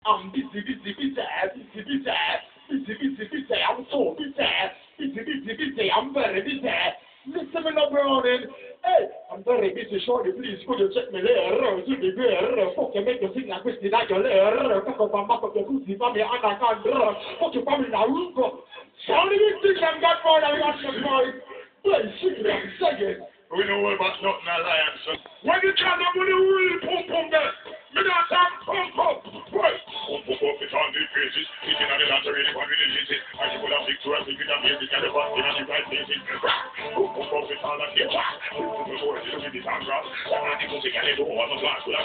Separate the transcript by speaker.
Speaker 1: I'm busy, I'm so busy, I'm very busy. Listen me no browning. Hey, I'm very busy, shorty, please could you check me there? To the beer, fuck you make you sing like Christy Aguilera. Fuck up and back up your pussy for me and I can't draw. Fuck you for me now, Shorty, you think I'm got more than you the boy? Well, sing it, sing it.
Speaker 2: We know about nothing alliance. When you try to do the real pum pum there, me not talk pum pum. What? Pum pum pum it on the faces. Sitting on the lottery, the one with the laces. I should put a big to a big with a basic and the bus in the right places. Pum pum pum it on the face. Pum pum pum it on the face and grass. And the music and the door on the glass.